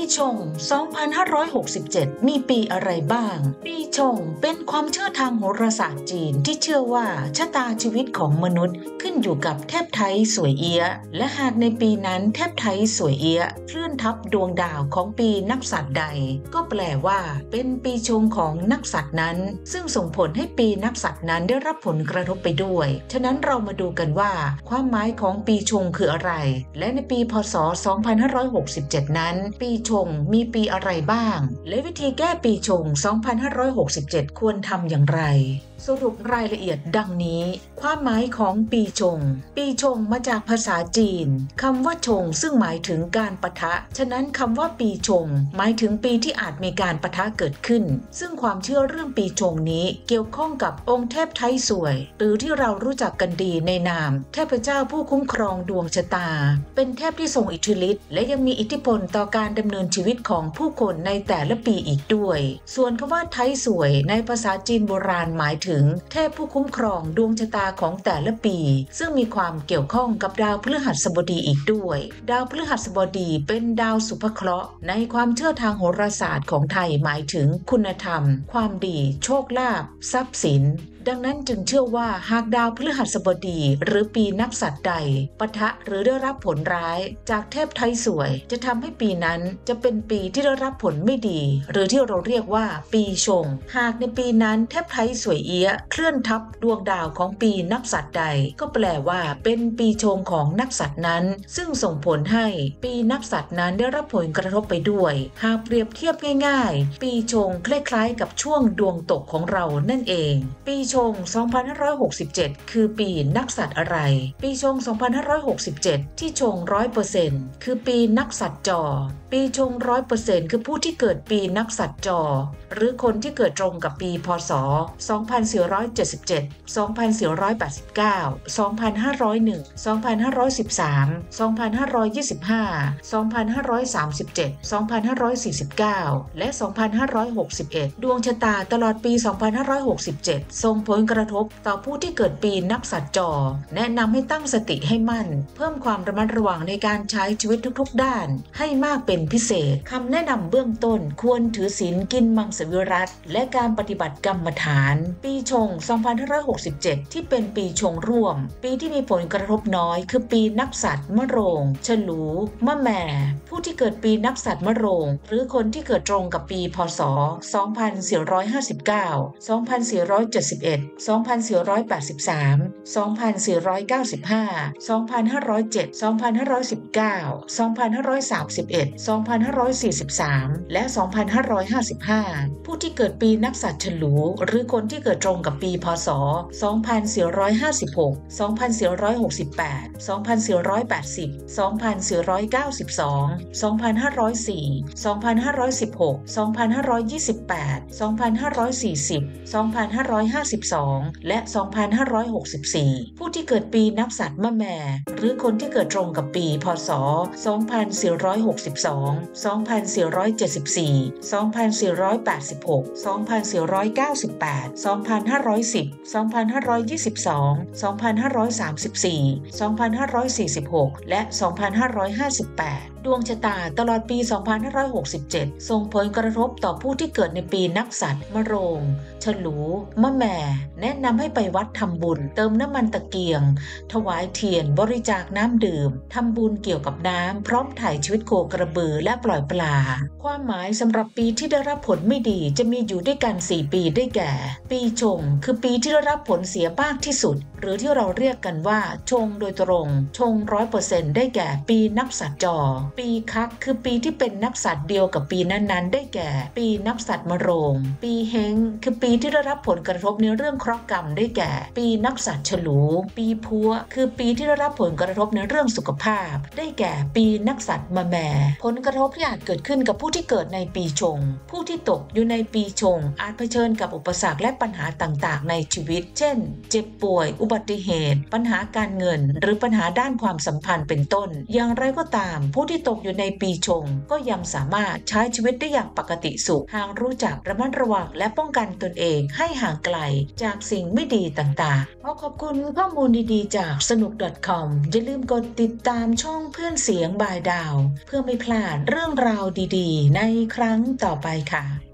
ชง 2567 มีปีอะไรบ้าง ปีชงเป็นความเชื่อทางโหราศาสตร์จีนที่เชื่อว่าชะตาชีวิตของมนุษย์ขึ้นอยู่กับเทพไทสวยเอี้ยะและหากในปีนั้นเทพไทสวยเอี้ยะเคลื่อนทับดวงดาวของปีนักษัตริย์ใดก็แปลว่าเป็นปีชงของนักษัตริย์นั้นซึ่งส่งผลให้ปีนักษัตริย์นั้นได้รับผลกระทบไปด้วยฉะนั้นเรามาดูกันว่าความหมายของปีชงคืออะไรและในปีพ.ศ. 2567 นั้นปีชงมีปีอะไรบ้างและวิธีแก้ปีชง 2567 ควรทำอย่างไรสรุปรายละเอียดดังนี้ความหมายของปีชงปีชงมาจากภาษาจีนคำว่าชงซึ่งหมายถึงการปะทะฉะนั้นคำว่าปีชงหมายถึงปีที่อาจมีการปะทะเกิดขึ้นซึ่งความเชื่อเรื่องปีชงนี้เกี่ยวข้องกับองค์เทพไทสวยหรือที่เรารู้จักกันดีในนามเทพเจ้าผู้คุ้มครองดวงชะตาเป็นเทพที่ทรงอิทธิฤทธิ์และยังมีอิทธิพลต่อการดำเนินชีวิตของผู้คนในแต่ละปีอีกด้วยส่วนคำว่าไทสวยในภาษาจีนโบราณหมายถึงเทพผู้คุ้มครองดวงชะตาของแต่ละปีซึ่งมีความเกี่ยวข้องกับดาวพฤหัสบดีอีกด้วยดาวพฤหัสบดีเป็นดาวสุภเคราะห์ในความเชื่อทางโหราศาสตร์ของไทยหมายถึงคุณธรรมความดีโชคลาภทรัพย์สินดังนั้นจึงเชื่อว่าหากดาวพฤหัสบดีหรือปีนักษัตริย์ใดปะทะหรือได้รับผลร้ายจากเทพไทสวยจะทำให้ปีนั้นจะเป็นปีที่ได้รับผลไม่ดีหรือที่เราเรียกว่าปีชงหากในปีนั้นเทพไทสวยเอี้ยะเคลื่อนทับดวงดาวของปีนักษัตริย์ใดก็แปลว่าเป็นปีชงของนักษัตริย์นั้นซึ่งส่งผลให้ปีนักษัตริย์นั้นได้รับผลกระทบไปด้วยหากเปรียบเทียบง่ายๆปีชงคล้ายๆกับช่วงดวงตกของเรานั่นเองปีชง 2567 คือปีนักษัตริย์อะไรปีชง 2567 ที่ชง 100% คือปีนักษัตริย์จอปีชง 100% คือผู้ที่เกิดปีนักษัตริย์จอหรือคนที่เกิดตรงกับปีพ.ศ. 2477 2489 2501 2513 2525 2537 2549 และ 2561 ดวงชะตาตลอดปี 2567 ส่งผลกระทบต่อผู้ที่เกิดปีนักษัตริย์จอแนะนำให้ตั้งสติให้มั่นเพิ่มความระมัดระวังในการใช้ชีวิตทุกๆด้านให้มากเป็นพิเศษคำแนะนำเบื้องต้นควรถือศีลกินมังสวิรัติและการปฏิบัติกรรมฐานปีชง 2567 ที่เป็นปีชงร่วมปีที่มีผลกระทบน้อยคือปีนักษัตริย์มะโรงฉลูมะแม่ผู้ที่เกิดปีนักษัตริย์มะโรงหรือคนที่เกิดตรงกับปีพ.ศ. 2459 2471 2483 2495 2507 2519 2531 2543 และ 2555 ผู้ที่เกิดปีนักษัตริย์ฉลูหรือคนที่เกิดตรงกับปีพ.ศ. 2456 2468 2480 2492 2504 2516 2528 2540 2552 และ 2564 ผู้ที่เกิดปีนักษัตริย์มะแม่หรือคนที่เกิดตรงกับปีพ.ศ. 2462 2474 2486 2498 2510 2522 2534 2546 และ 2558 ดวงชะตาตลอดปี 2567 ส่งผลกระทบต่อผู้ที่เกิดในปีนักษัตริย์มะโรงฉลูมะแม่แนะนำให้ไปวัดทำบุญเติมน้ำมันตะเกียงถวายเทียนบริจาคน้ำดื่มทำบุญเกี่ยวกับน้ำพร้อมถ่ายชีวิตโคกระบือและปล่อยปลาความหมายสำหรับปีที่ได้รับผลไม่ดีจะมีอยู่ด้วยกัน4ปีได้แก่ปีชงคือปีที่ได้รับผลเสียมากที่สุดหรือที่เราเรียกกันว่าชงโดยตรงชง 100% ได้แก่ปีนักษัตริย์จอปีคักคือปีที่เป็นนักษัตริย์เดียวกับปีนั้นๆได้แก่ปีนักษัตริย์มะโรงปีเฮงคือปีที่ได้รับผลกระทบในเรื่องเคราะห์กรรมได้แก่ปีนักษัตริย์ฉลูปีพัวคือปีที่ได้รับผลกระทบในเรื่องสุขภาพได้แก่ปีนักษัตริย์มะแม่ผลกระทบที่อาจเกิดขึ้นกับผู้ที่เกิดในปีชงผู้ที่ตกอยู่ในปีชงอาจเผชิญกับอุปสรรคและปัญหาต่างๆในชีวิตเช่นเจ็บป่วยอุบัติเหตุปัญหาการเงินหรือปัญหาด้านความสัมพันธ์เป็นต้นอย่างไรก็ตามผู้ที่ที่ตกอยู่ในปีชงก็ยังสามารถใช้ชีวิตได้อย่างปกติสุขหากรู้จักระมัดระวังและป้องกันตนเองให้ห่างไกลจากสิ่งไม่ดีต่างๆขอบคุณข้อมูลดีๆจากสนุก .com อย่าลืมกดติดตามช่องเพื่อนเสียงบายดาวเพื่อไม่พลาดเรื่องราวดีๆในครั้งต่อไปค่ะ